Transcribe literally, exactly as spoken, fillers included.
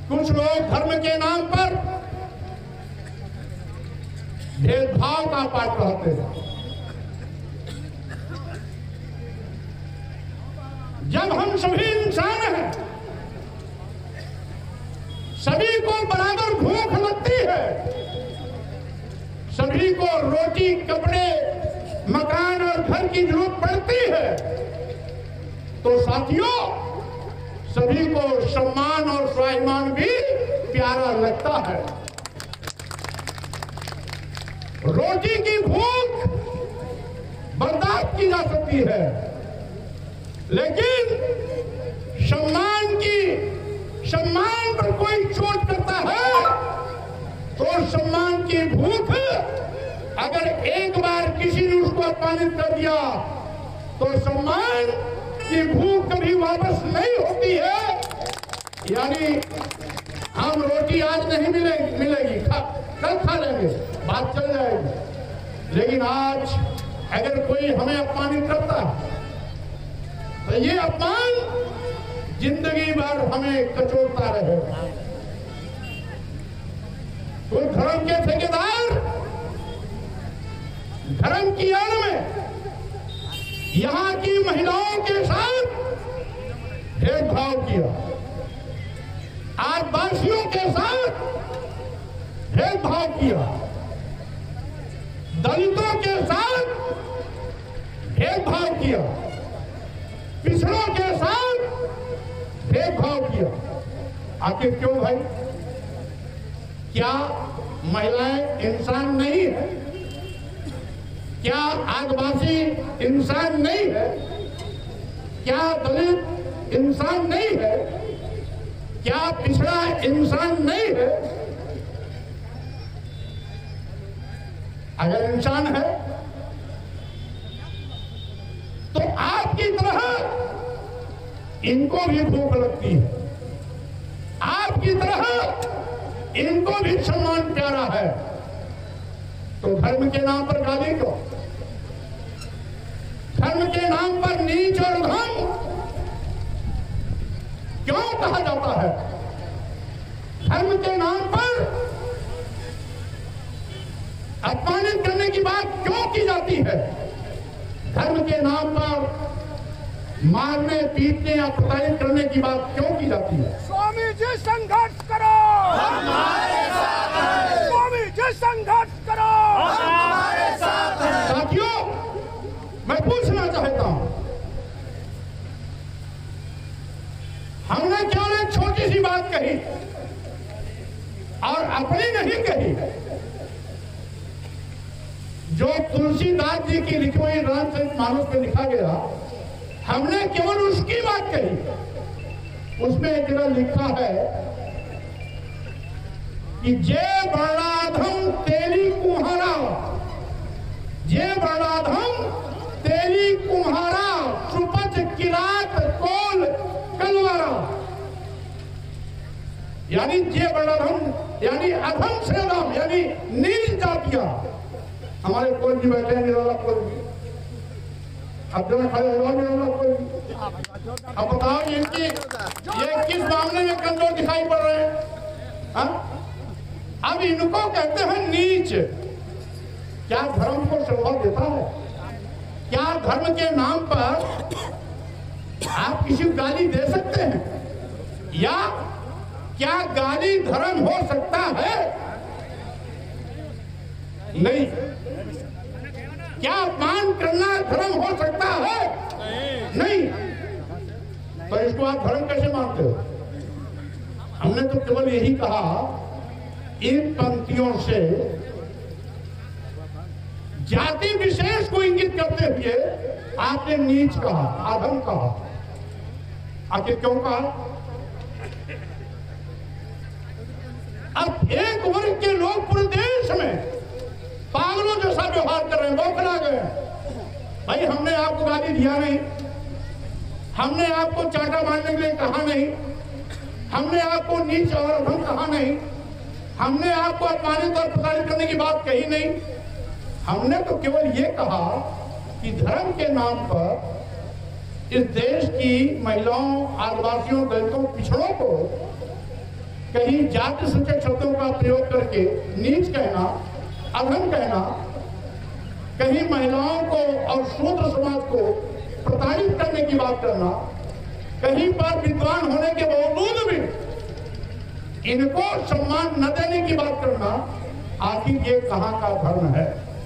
कुछ लोग धर्म के नाम पर भेदभाव का पाठ पढ़ाते हैं। जब हम सभी इंसान हैं, सभी को बराबर भूख लगती है, सभी को रोटी, कपड़े, मकान और घर की जरूरत पड़ती है, तो साथियों सभी को सम्मान और स्वाभिमान भी प्यारा लगता है। रोटी की भूख बर्दाश्त की जा सकती है, लेकिन सम्मान की सम्मान पर कोई चोट करता है तो सम्मान की भूख अगर एक बार किसी ने उसको अपमानित कर दिया तो सम्मान की भूख कभी वापस नहीं होती है। यानी हम रोटी आज नहीं मिलेगी मिलेगी खा, कल खा लेंगे, बात चल जाएगी, लेकिन आज अगर कोई हमें अपमानित करता है तो ये अपमान जिंदगी भर हमें कचोटता रहेगा। कोई धर्म के ठेकेदार धर्म की आड़ में यहां की महिलाओं के साथ भेदभाव किया, आदिवासियों के साथ भेदभाव किया, दलितों के साथ भेदभाव किया, पिछड़ों के साथ भेदभाव किया। आखिर क्यों भाई? क्या महिलाएं इंसान नहीं है? क्या आदिवासी इंसान नहीं है? क्या दलित इंसान नहीं है? क्या पिछड़ा इंसान नहीं है? अगर इंसान है तो आपकी तरह इनको भी भूख लगती है, आपकी तरह इनको भी सम्मान प्यारा है, तो धर्म के नाम पर गाली क्यों? धर्म के नाम पर नीच और धम क्यों कहा जाता है? धर्म के नाम पर अपमानित करने की बात क्यों की जाती है? धर्म के नाम पर मारने, पीटने या प्रताड़ित करने की बात क्यों की जाती है? स्वामी जी संघर्ष करो, हमारे साथ है। स्वामी जी संघर्ष करो, हमारे साथ है। साथियों, मैं पूछना चाहता हूं, हमने केवल एक छोटी सी बात कही और अपनी नहीं कही, जो तुलसीदास जी की लिखी हुई रामचरितमानस में लिखा गया, हमने केवल उसकी बात कही। उसमें एक जगह लिखा है कि जे बड़ाधम तेरी कुम्हारा, जे बड़ाधम तेरी कुम्हारा, सुपच किरात कोल कलवारा। यानी जे बड़ाधम यानी अधम से अधम यानी नीच जातियां। हमारे कोई भी बैठे हैं निराला कोई भी, अब जो खड़े हुआ निराला कोई भी। अब बताओ इनकी ये किस मामले में कमजोर दिखाई पड़ रहे हैं? हा? अब इनको कहते हैं नीच। क्या धर्म को शोभा देता है? क्या धर्म के नाम पर आप किसी को गाली दे सकते हैं? या क्या गाली धर्म हो सकता है? नहीं। क्या अपमान करना धर्म हो सकता है? नहीं। तो इसको आप धर्म कैसे मानते हो? हमने तो केवल यही कहा, इन पंक्तियों से जाति विशेष को इंगित करते हुए आपने नीच कहा, अधम कहा। आखिर क्यों कहा? अब एक वर्ग के लोग पूरे देश में पागलों जैसा व्यवहार कर रहे हैं, बौखला गए। भाई हमने आपको गाली दिया नहीं, हमने आपको चाटा मारने के लिए कहा नहीं, हमने आपको नीच और अधम कहा नहीं, हमने आपको अपमानित और प्रताड़ित करने की बात कही नहीं। हमने तो केवल ये कहा कि धर्म के नाम पर इस देश की महिलाओं, आदिवासियों, दलितों, पिछड़ों को कहीं जाति सूचक शब्दों का प्रयोग करके नीच कहना, अधम कहना, कहीं महिलाओं को और शूद्र समाज को प्रताड़ित करने की बात करना, कहीं पर विद्वान होने के बावजूद भी इनको सम्मान न देने की बात करना, आखिर ये कहां का धर्म है?